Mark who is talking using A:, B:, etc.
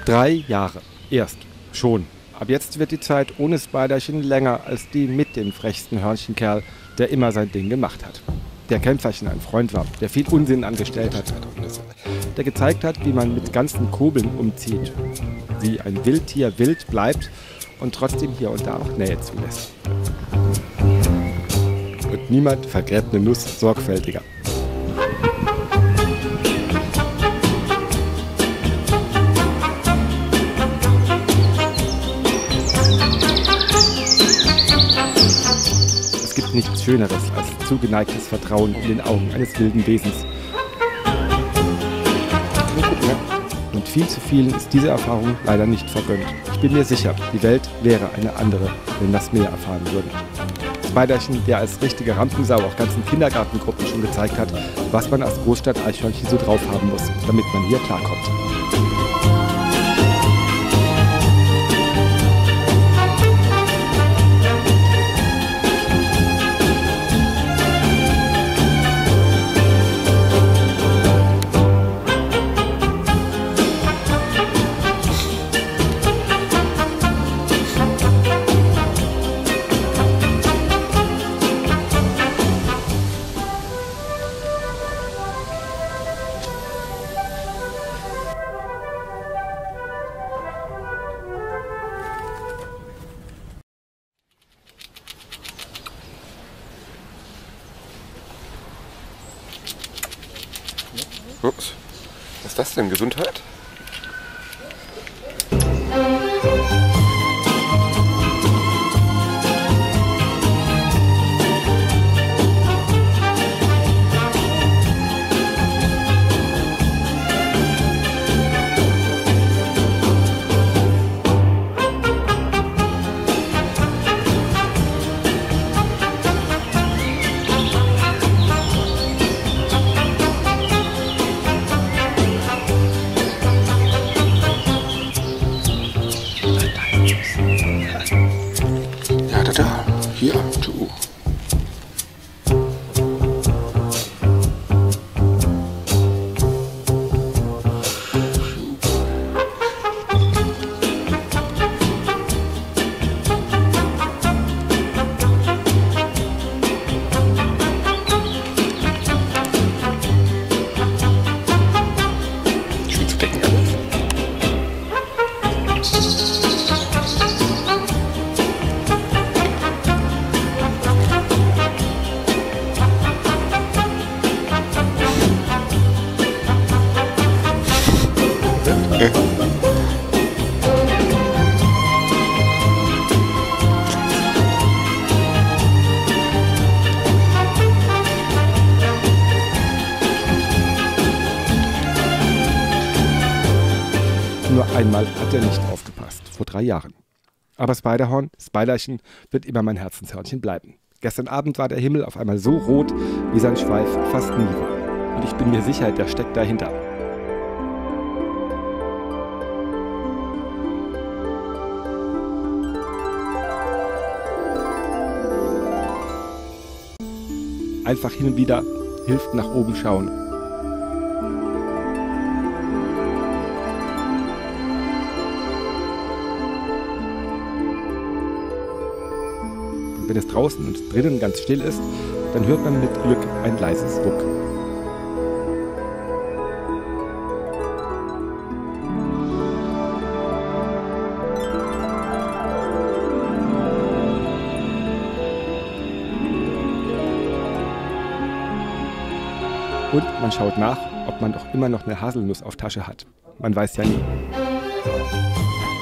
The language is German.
A: 3 Jahre. Erst. Schon. Ab jetzt wird die Zeit ohne Spiderchen länger als die mit dem frechsten Hörnchenkerl, der immer sein Ding gemacht hat. Der Kämpferchen ein Freund war, der viel Unsinn angestellt hat, der gezeigt hat, wie man mit ganzen Kobeln umzieht, wie ein Wildtier wild bleibt und trotzdem hier und da auch Nähe zulässt. Und niemand vergräbt eine Nuss sorgfältiger. Es gibt nichts Schöneres als zugeneigtes Vertrauen in den Augen eines wilden Wesens. Und viel zu vielen ist diese Erfahrung leider nicht vergönnt. Ich bin mir sicher, die Welt wäre eine andere, wenn das mehr erfahren würden. Spiderchen, der als richtige Rampensau auch ganzen Kindergartengruppen schon gezeigt hat, was man als Großstadt-Eichhörnchen so drauf haben muss, damit man hier klarkommt.
B: Ups. Was ist das denn? Gesundheit? Ja, hier, du. Schön zu decken alles.
A: Nur einmal hat er nicht aufgepasst, vor 3 Jahren. Aber Spiderchen, wird immer mein Herzenshörnchen bleiben. Gestern Abend war der Himmel auf einmal so rot, wie sein Schweif fast nie war. Und ich bin mir sicher, der steckt dahinter. Einfach hin und wieder hilft nach oben schauen. Und wenn es draußen und drinnen ganz still ist, dann hört man mit Glück ein leises Ruck. Und man schaut nach, ob man doch immer noch eine Haselnuss auf Tasche hat. Man weiß ja nie.